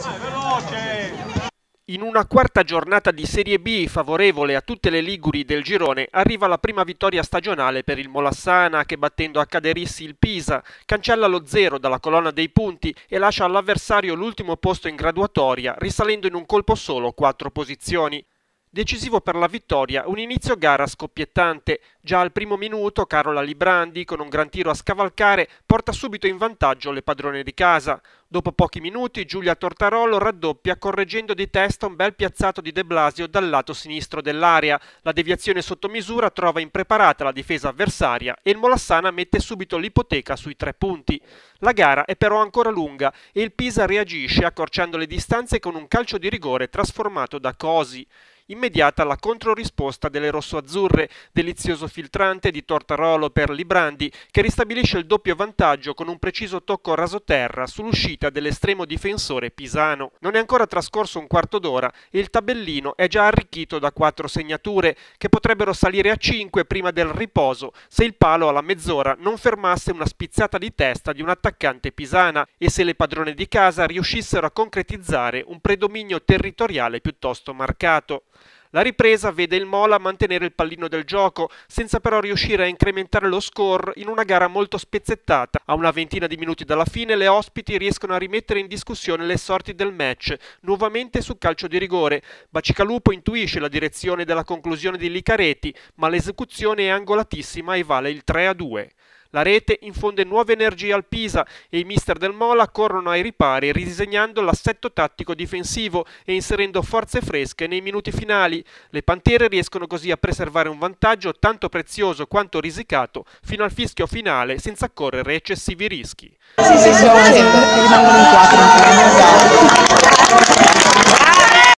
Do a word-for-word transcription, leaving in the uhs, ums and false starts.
In una quarta giornata di Serie B favorevole a tutte le liguri del girone arriva la prima vittoria stagionale per il Molassana che, battendo a Caderissi il Pisa, cancella lo zero dalla colonna dei punti e lascia all'avversario l'ultimo posto in graduatoria, risalendo in un colpo solo quattro posizioni. Decisivo per la vittoria un inizio gara scoppiettante. Già al primo minuto Carola Librandi, con un gran tiro a scavalcare, porta subito in vantaggio le padrone di casa. Dopo pochi minuti Giulia Tortarolo raddoppia correggendo di testa un bel piazzato di De Blasio dal lato sinistro dell'area. La deviazione sotto misura trova impreparata la difesa avversaria e il Molassana mette subito l'ipoteca sui tre punti. La gara è però ancora lunga e il Pisa reagisce accorciando le distanze con un calcio di rigore trasformato da Cosi. Immediata la controrisposta delle rosso-azzurre, delizioso filtrante di Tortarolo per Librandi che ristabilisce il doppio vantaggio con un preciso tocco rasoterra sull'uscita dell'estremo difensore pisano. Non è ancora trascorso un quarto d'ora e il tabellino è già arricchito da quattro segnature che potrebbero salire a cinque prima del riposo se il palo alla mezz'ora non fermasse una spizzata di testa di un attaccante pisana e se le padrone di casa riuscissero a concretizzare un predominio territoriale piuttosto marcato. La ripresa vede il Mola mantenere il pallino del gioco, senza però riuscire a incrementare lo score in una gara molto spezzettata. A una ventina di minuti dalla fine le ospiti riescono a rimettere in discussione le sorti del match, nuovamente su calcio di rigore. Bacicalupo intuisce la direzione della conclusione di Licareti, ma l'esecuzione è angolatissima e vale il tre a due. La rete infonde nuove energie al Pisa e i mister del Mola corrono ai ripari ridisegnando l'assetto tattico difensivo e inserendo forze fresche nei minuti finali. Le Pantere riescono così a preservare un vantaggio tanto prezioso quanto risicato fino al fischio finale senza correre eccessivi rischi. Sì, sì, sì, rimangono in quattro.